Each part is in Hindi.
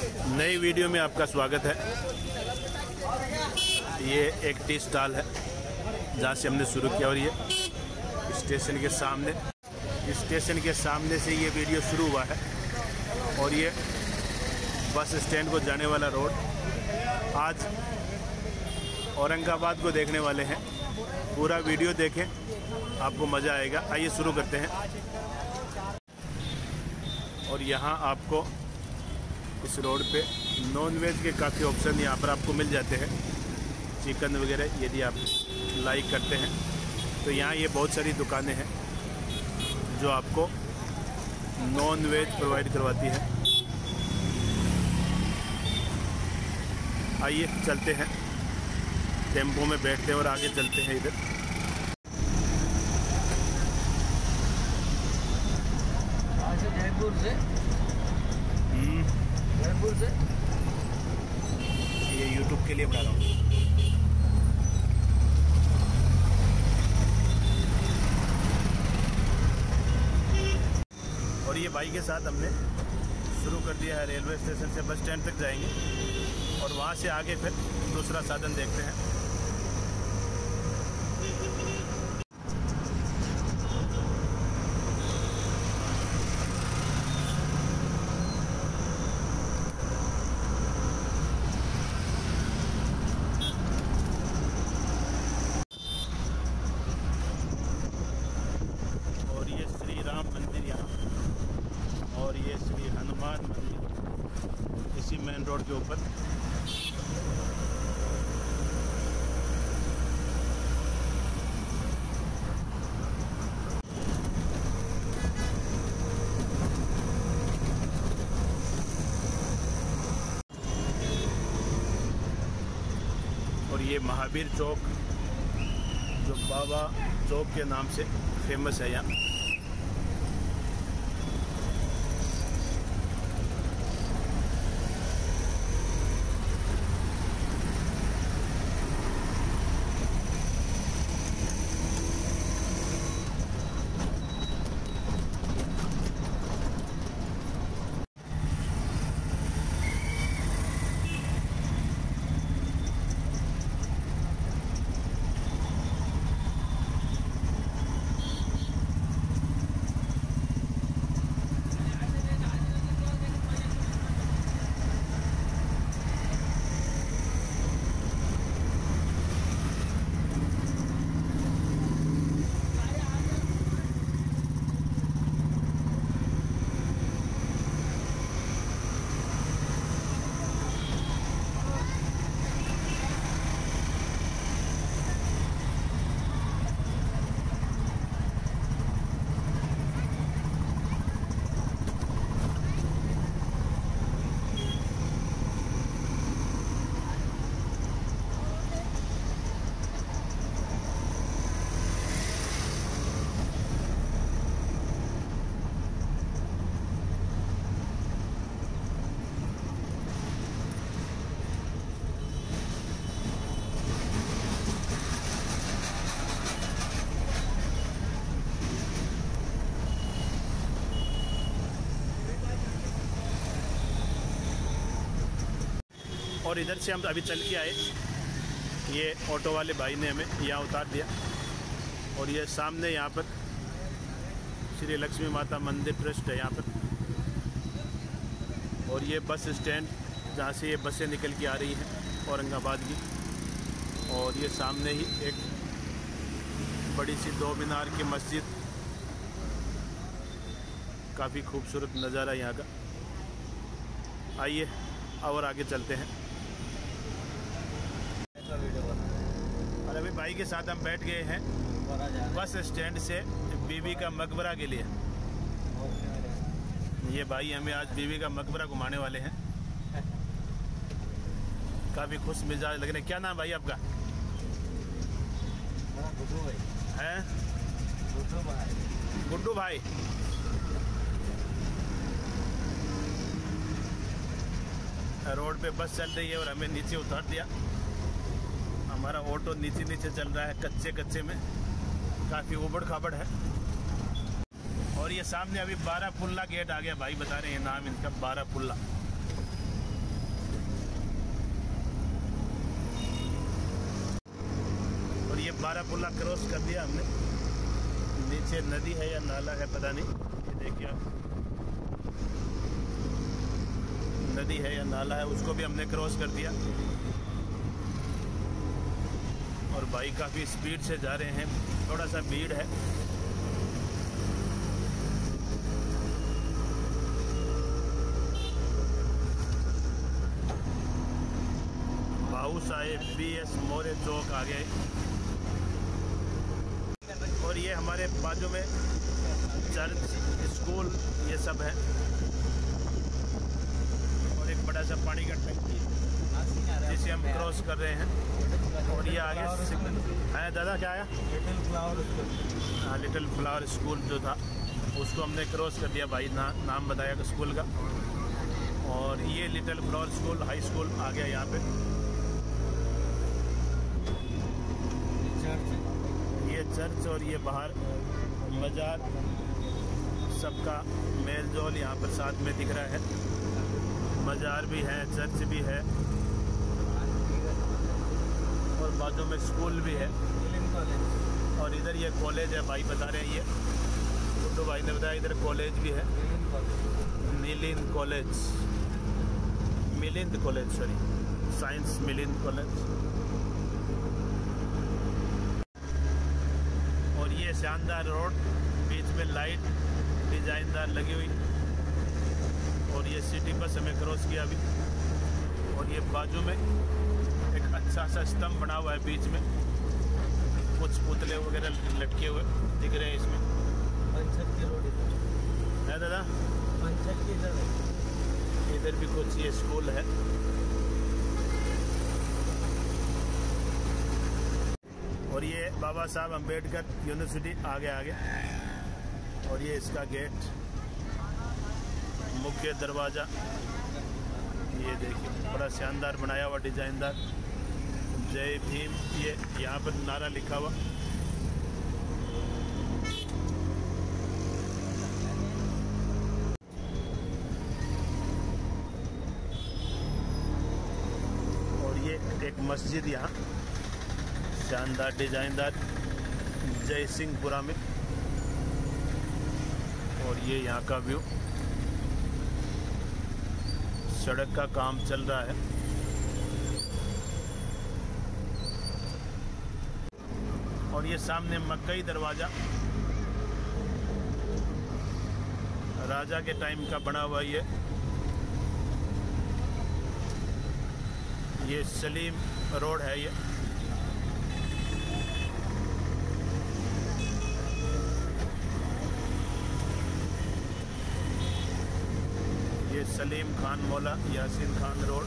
नई वीडियो में आपका स्वागत है। ये एक टी स्टॉल है जहाँ से हमने शुरू किया और ये स्टेशन के सामने से ये वीडियो शुरू हुआ है और ये बस स्टैंड को जाने वाला रोड। आज औरंगाबाद को देखने वाले हैं, पूरा वीडियो देखें, आपको मज़ा आएगा। आइए शुरू करते हैं। और यहाँ आपको इस रोड पे नॉन वेज के काफ़ी ऑप्शन यहाँ पर आपको मिल जाते हैं। चिकन वगैरह यदि आप लाइक करते हैं तो यहाँ ये बहुत सारी दुकानें हैं जो आपको नॉन वेज प्रोवाइड करवाती है। आइए चलते हैं, टेम्पो में बैठते हैं और आगे चलते हैं। इधर जयपुर से ये यूट्यूब के लिए बना रहा हूँ। और ये भाई के साथ हमने शुरू कर दिया है। रेलवे स्टेशन से बस स्टैंड तक जाएंगे और वहाँ से आगे फिर दूसरा साधन देखते हैं। मंदिर यहाँ और ये श्री हनुमान मंदिर इसी मेन रोड के ऊपर। और ये महावीर चौक जो बाबा चौक के नाम से फेमस है यहाँ। और इधर से हम अभी चल के आए, ये ऑटो वाले भाई ने हमें यहाँ उतार दिया। और ये सामने यहाँ पर श्री लक्ष्मी माता मंदिर ट्रस्ट है यहाँ पर। और ये बस स्टैंड जहाँ से ये बसें निकल के आ रही हैं औरंगाबाद की। और ये सामने ही एक बड़ी सी 2 मीनार की मस्जिद, काफ़ी खूबसूरत नज़ारा यहाँ का। आइए और आगे चलते हैं। और अभी भाई के साथ हम बैठ गए हैं बस स्टैंड से बीबी का मकबरा के लिए। ये भाई हमें आज बीबी का मकबरा घुमाने वाले हैं। काफ़ी खुश मिजाज लग रहे हैं। क्या नाम भाई आपका? गुड्डू भाई हैं? गुड्डू भाई। रोड पे बस चल रही है और हमें नीचे उतार दिया। हमारा ऑटो नीचे नीचे चल रहा है, कच्चे में, काफ़ी उबड़ खाबड़ है। और ये सामने अभी 12 पुल्ला गेट आ गया। भाई बता रहे हैं नाम इनका 12 पुल्ला। बारापुला क्रॉस कर दिया हमने। नीचे नदी है या नाला है पता नहीं, ये देखिए आप, नदी है या नाला है, उसको भी हमने क्रॉस कर दिया। और भाई काफ़ी स्पीड से जा रहे हैं, थोड़ा सा भीड़ है। भाऊ साहेब BS मोरे चौक आ गए। और ये हमारे बाजू में चर्च, स्कूल, ये सब है। और एक बड़ा सा पानी का टंकी जिसे हम क्रॉस कर रहे हैं। और ये आगे सिग्नल है। दादा क्या आया? Little flower school. हाँ, लिटिल फ्लावर स्कूल जो था उसको हमने क्रॉस कर दिया। भाई नाम बताया स्कूल का। और ये little flower school high school आ गया यहाँ पे। ये चर्च और ये बाहर मजार, सबका मेल जोल यहाँ पर साथ में दिख रहा है। मजार भी है, चर्च भी है, और बाजू में स्कूल भी है। और इधर ये कॉलेज है, भाई बता रहे हैं। ये गुड्डू भाई ने बताया इधर कॉलेज भी है, Milind college, Milind college, sorry, science Milind college. और ये शानदार रोड, बीच में लाइट डिजाइनदार लगी हुई। और ये सिटी बस हमें क्रॉस किया अभी। और ये बाजू में एक अच्छा सा स्तंभ बना हुआ है, बीच में कुछ पुतले वगैरह लटके हुए दिख रहे हैं इसमें। पंचक की रोड है दादा, पंचक की इधर भी कुछ ये स्कूल है। और ये बाबा साहब अम्बेडकर यूनिवर्सिटी आगे आगे। और ये इसका गेट, मुख्य दरवाज़ा, ये देखिए बड़ा शानदार बनाया हुआ, डिजाइनदार। जय भीम, ये यहाँ पर नारा लिखा हुआ। और ये एक मस्जिद यहाँ शानदार डिजाइनदार, जय सिंहपुरा में। और ये यहाँ का व्यू, सड़क का काम चल रहा है। और ये सामने मक्कई दरवाजा, राजा के टाइम का बना हुआ। ये सलीम रोड है। ये सलीम खान मौला यासीन खान रोड।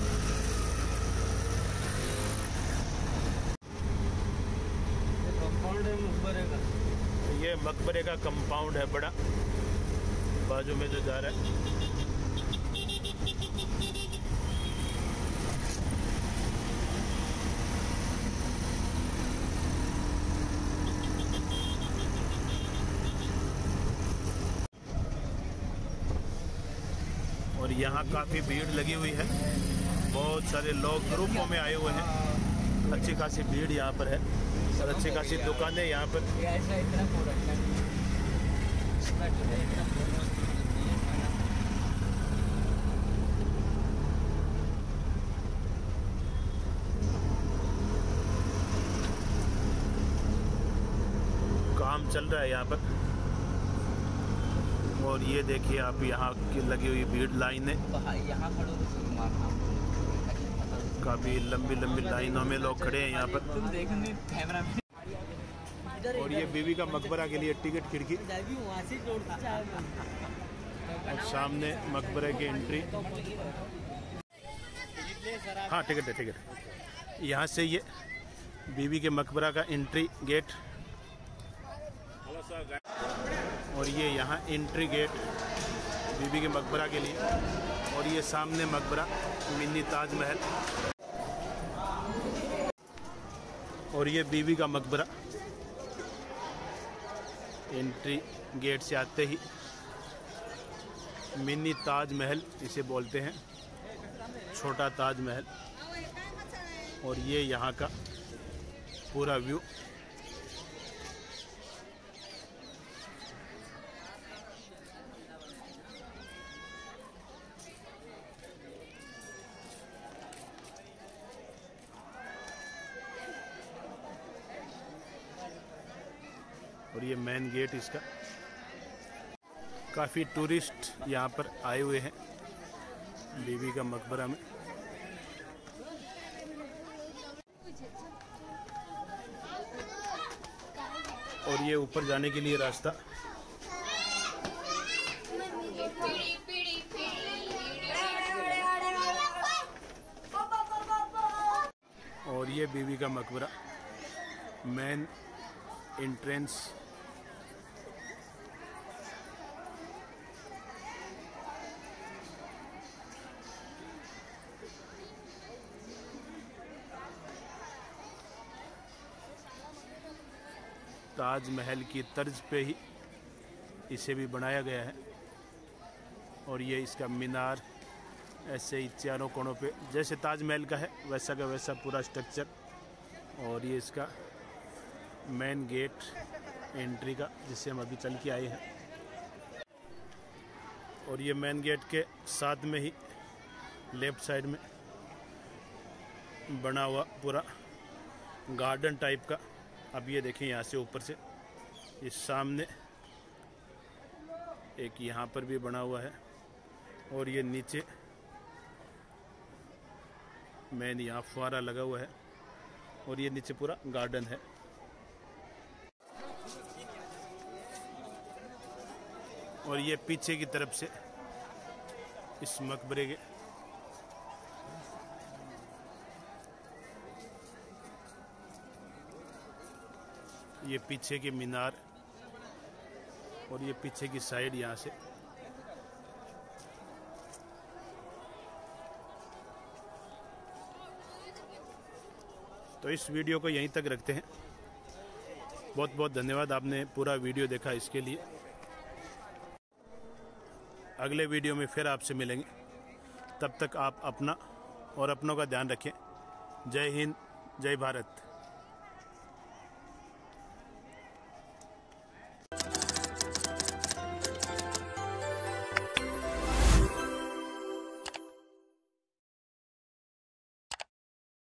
कंपाउंड है मकबरे का। ये मकबरे का कंपाउंड है बड़ा, बाजू में जो जा रहा है। और यहाँ काफ़ी भीड़ लगी हुई है, बहुत सारे लोग ग्रुपों में आए हुए हैं। अच्छी खासी भीड़ यहाँ पर है और अच्छी खासी दुकानें यहाँ पर। काम चल रहा है यहाँ पर। और ये देखिए आप, यहाँ की लगी हुई भीड़, लाइनें, काफ़ी लंबी लंबी लाइनों में लोग खड़े हैं यहाँ पर। और ये बीवी का मकबरा के लिए टिकट खिड़की, और सामने मकबरे की एंट्री। हाँ टिकट है, टिकट। यहाँ से ये बीवी के मकबरा का एंट्री गेट। और ये यहाँ एंट्री गेट बीबी के मकबरा के लिए। और ये सामने मकबरा, मिनी ताजमहल। और ये बीबी का मकबरा। एंट्री गेट से आते ही मिनी ताजमहल इसे बोलते हैं, छोटा ताजमहल। और ये यहाँ का पूरा व्यू और ये मेन गेट इसका। काफ़ी टूरिस्ट यहाँ पर आए हुए हैं बीबी का मकबरा में। और ये ऊपर जाने के लिए रास्ता। और ये बीबी का मकबरा मेन एंट्रेंस। ताजमहल की तर्ज पे ही इसे भी बनाया गया है। और ये इसका मीनार ऐसे ही चारों कोनों पे जैसे ताजमहल का है वैसा का वैसा पूरा स्ट्रक्चर। और ये इसका मेन गेट एंट्री का जिससे हम अभी चल के आए हैं। और ये मेन गेट के साथ में ही लेफ्ट साइड में बना हुआ पूरा गार्डन टाइप का। अब ये देखें यहाँ से ऊपर से इस सामने एक यहाँ पर भी बना हुआ है। और ये नीचे मेन यहाँ फुहारा लगा हुआ है। और ये नीचे पूरा गार्डन है। और ये पीछे की तरफ से इस मकबरे के ये पीछे के मीनार और ये पीछे की साइड यहाँ से। तो इस वीडियो को यहीं तक रखते हैं। बहुत बहुत धन्यवाद, आपने पूरा वीडियो देखा इसके लिए। अगले वीडियो में फिर आपसे मिलेंगे। तब तक आप अपना और अपनों का ध्यान रखें। जय हिंद, जय भारत।